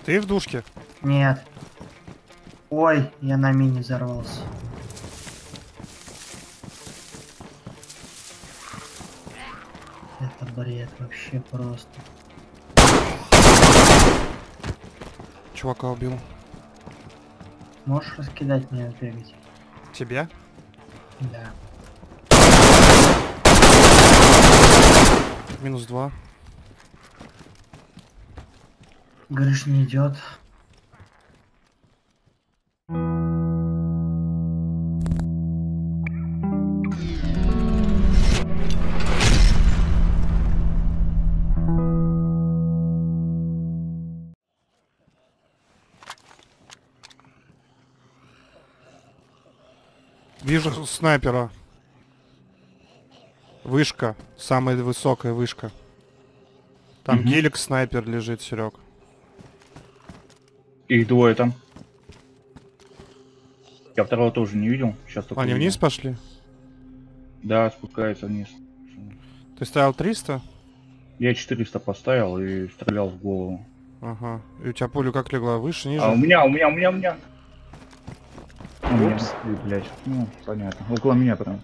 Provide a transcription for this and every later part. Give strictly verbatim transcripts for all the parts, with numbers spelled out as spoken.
Ты в душке? Нет. Ой, я на мине взорвался. Это бред вообще просто. Чувака убил. Можешь раскидать меня бегать? Тебя? Да. Минус два. Говоришь, не идет. Вижу снайпера. Вышка. Самая высокая вышка. Там Угу. гелик снайпер лежит, Серег. Их двое там. Я второго тоже не видел. Сейчас только Они видел. вниз пошли? Да, спускается вниз. Ты ставил триста? Я четыреста поставил и стрелял в голову. Ага. И у тебя пуля как легла? Выше, ниже? А у меня, у меня, у меня, у меня. У меня. Упс. Ой, блядь. Ну, понятно. Около меня прям.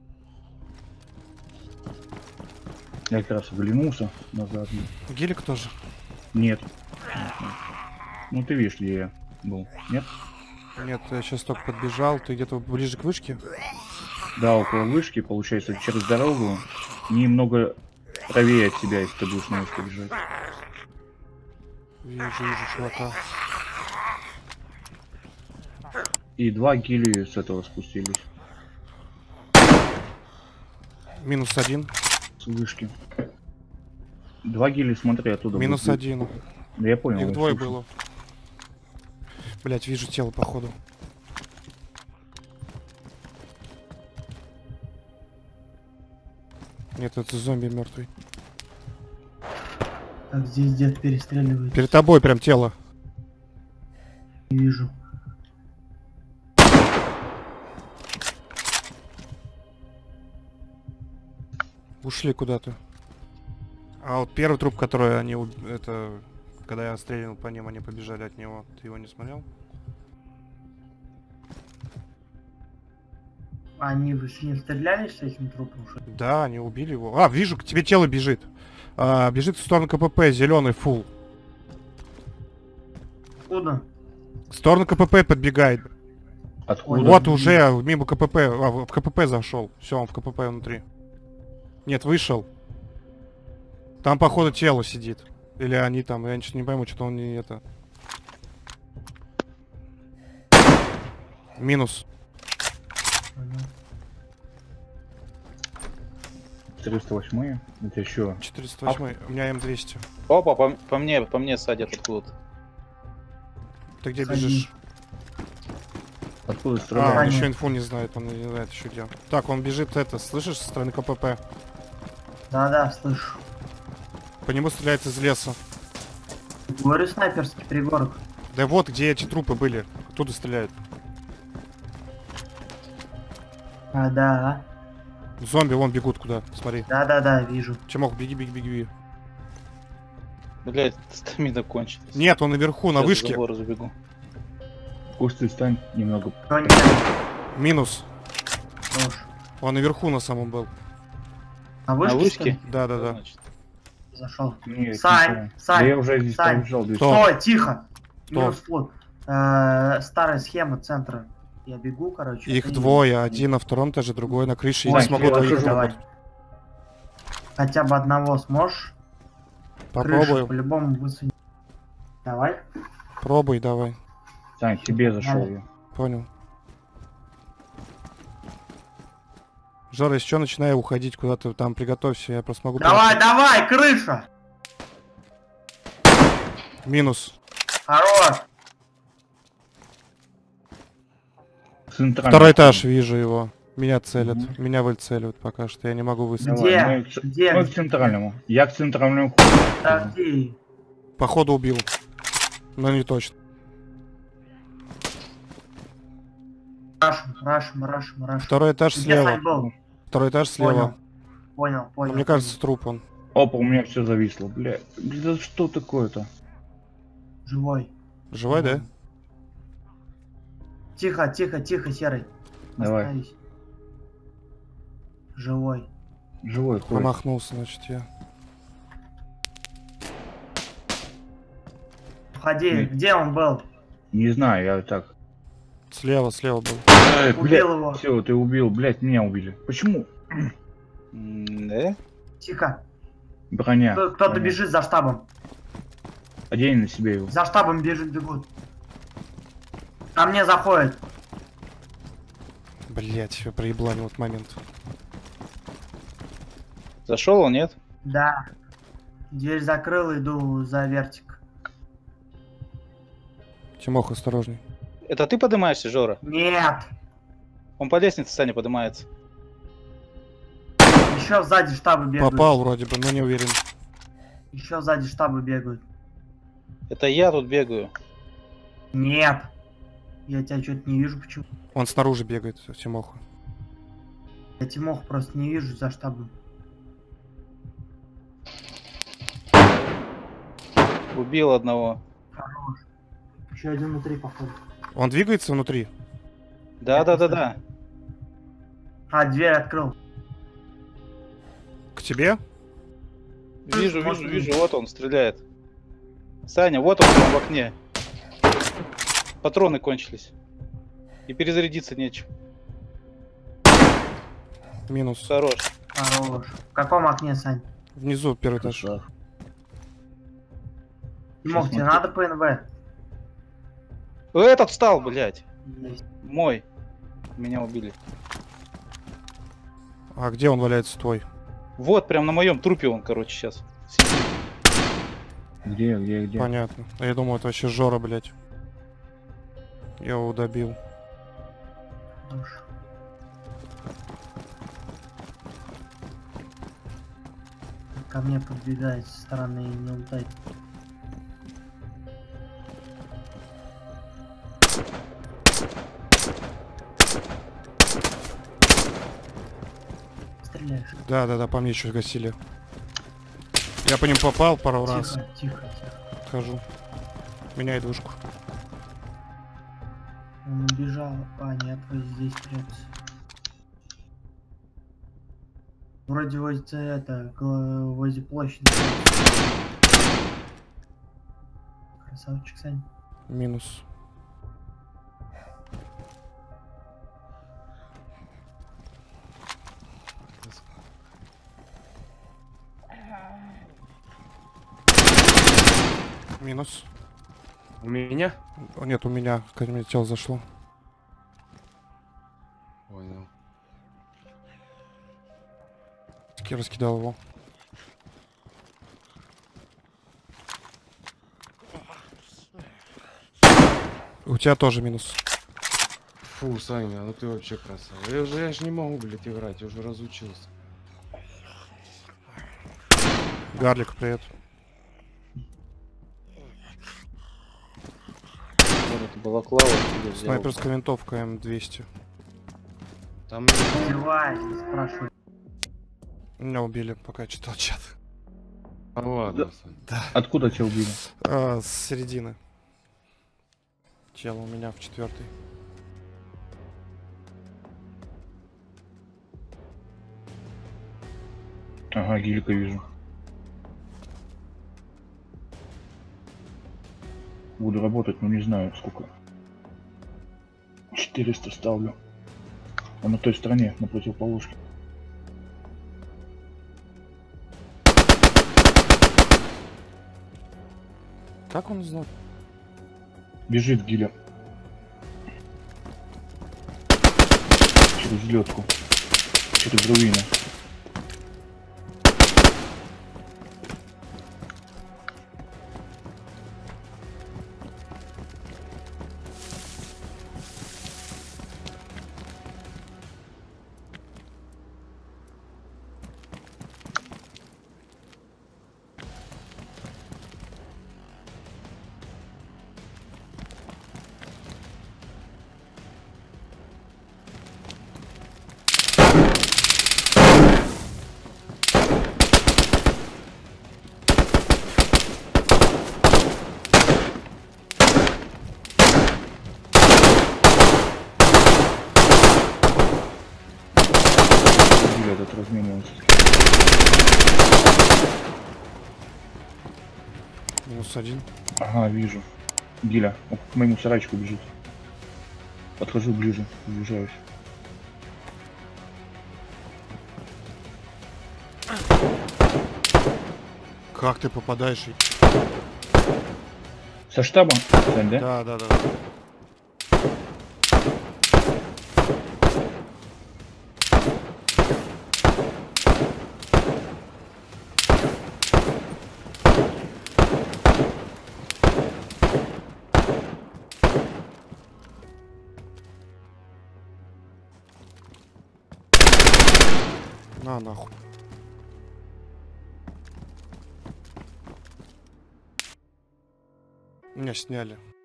Я как раз оглянулся назад. Гелик тоже? Нет. Ну ты видишь, где я был. Нет? Нет, я сейчас только подбежал. Ты где-то ближе к вышке? Да, около вышки, получается, через дорогу. Немного правее от тебя, если ты будешь на вышке бежать. Вижу, вижу чувака. И два гили с этого спустились. Минус один. С вышки. Два гили, смотри, оттуда. Минус будет. один. Да я понял. Их я двое слышу. было. Блять, вижу тело, походу. Нет, это зомби мертвый. Так, здесь дед перестреливает. Перед тобой прям тело. Не вижу. Ушли куда-то. А вот первый труп, который они... уб- Это... Когда я стрелял по ним, они побежали от него. Ты его не смотрел? Они вы с ним стреляли с этим трупом? Что ли? Да, они убили его. А, вижу, к тебе тело бежит. А, бежит в сторону КПП, зеленый фул. Откуда? В сторону КПП подбегает. Откуда? Вот уже мимо КПП. А, в КПП зашел. Все, он в КПП внутри. Нет, вышел. Там, походу, тело сидит. Или они там, я ничего не пойму, что-то он не это. Минус. четыреста восемь. Это еще. четыреста восемь. У меня М двести. Опа, по, по мне, по мне садят откуда-то. Ты где Сади. бежишь? Откуда А, он стреляют? еще инфу не знает, он не знает еще где. Так, он бежит это, слышишь, со стороны КПП. Да-да, слышу. По нему стреляет из леса. Говорю, снайперский пригорок. Да вот, где эти трупы были. Оттуда стреляют. А, да. Зомби вон бегут куда, смотри. Да-да-да, вижу. Чемок, беги, беги, беги. Блять, стамина кончилась. Нет, он наверху, на Сейчас вышке. за забор забегу. Кусты стань немного. Кто нет? Минус. Тоже. Он наверху на самом был. На На вышке? вышке? Да, да, да. Значит. Зашел. Не, Сань, не знаю. Сань, Да я уже здесь Сань. пробежал. здесь. Кто? Стой, тихо. Кто? Минус флот. Э, старая схема центра. Я бегу, короче. Их ты- двое, один на втором этаже, другой на крыше. Я Ой, не смогу я двоих расскажу. давай. работать. Хотя бы одного сможешь? Крышу Попробуй, по-любому высунь. Давай. пробуй, давай. Сань, себе зашел Давай. я. Понял. Жора, если что, начинай уходить куда-то, там приготовься, я просто могу... Давай, давай, крыша! Минус. Хорош! Центральный. Второй этаж, вижу его. Меня целят, Мгм. меня выцеливают пока что, я не могу выстрелить. Где? Давай, мы к- Где? мы к центральному. Я к центральному. Так, где? Походу убил. Но не точно. Рашим, рашим, рашим, рашим. Второй этаж Где слева. Сань был? Второй этаж слева. Понял. Понял, Но понял. мне кажется, труп он. Опа, у меня все зависло, бля. Да что такое-то? Живой. Живой, да? Тихо, тихо, тихо, Серый. Давай. Остановись. Живой. Живой ходит. Промахнулся, значит, я. Входи. Ой. Где он был? Не знаю, я так. Слева, слева был. Ай, Убил его. Все, ты убил, блядь, меня убили. Почему? М, Да? Тихо. Броня. Кто- Кто-то Броня. бежит за штабом. Одень на себе его. За штабом бежит, бегут. Ко мне заходит. Блять, я проебланил этот момент. Зашел он, нет? Да. Дверь закрыл, иду за вертик. Тимох, осторожней. Это ты поднимаешься, Жора? Нет. Он по лестнице, Саня, поднимается. Еще сзади штаба бегают. Попал вроде бы, но не уверен. Еще сзади штаба бегают. Это я тут бегаю. Нет. Я тебя что-то не вижу, почему. Он снаружи бегает, Тимоха. Я Тимох просто не вижу за штабом. Убил одного. Хорош. Еще один внутри, походу. Он двигается внутри? Да, да, да, да. А, дверь открыл. К тебе? Вижу, Может, вижу, вижу. Вот он стреляет. Саня, вот он прям в окне. Патроны кончились. И перезарядиться нечем. Минус. Хорош. Хорош. В каком окне, Сань? Внизу первый этаж. Красава. Тимох, Сейчас тебе смотрю. надо ПНВ? Этот встал, блядь. Есть. Мой. Меня убили. А где он валяется, твой? Вот, прям на моем трупе он, короче, сейчас. Где, где, где? Понятно. А я думал, это вообще Жора, блядь. Я его добил. Хорош. Ко мне подбегает со стороны и не улетай. Стреляешь. Да, да, да, по мне еще гасили. Я по ним попал пару раз. Тихо, тихо, тихо. Отхожу. Меняй двушку. Он убежал. А, нет, вот здесь прячется. Вроде возле это, гла- возле площади. Красавчик, Сань. Минус. Минус. У меня? О, нет, у меня. Ко мне тело зашло. Понял. Я раскидал его. У тебя тоже минус. Фу, Саня, ну ты вообще красава. Я уже, я же не могу, блядь, играть, я уже разучился. Гарлик, привет. Вот это балаклава. откуда взял. Снайперская винтовка эм двести. Там... Издеваюсь, не спрашивай. Меня убили, пока я читал чат. А ладно, Саня. Откуда тебя убили? А, с середины. Тело у меня в четвертой. Ага, гилька вижу. Буду работать, но не знаю сколько. четыреста ставлю. А на той стороне, на противоположке. Как он знал? Бежит гиля. Через лёдку. Через руины. этот разменивался. Минус один. Ага, вижу. Гиля, он к моему сарайчику бежит. Подхожу ближе, приближаюсь. Как ты попадаешь? Со штаба, Сань, да? Да, да, да. да. На нахуй. Меня сняли.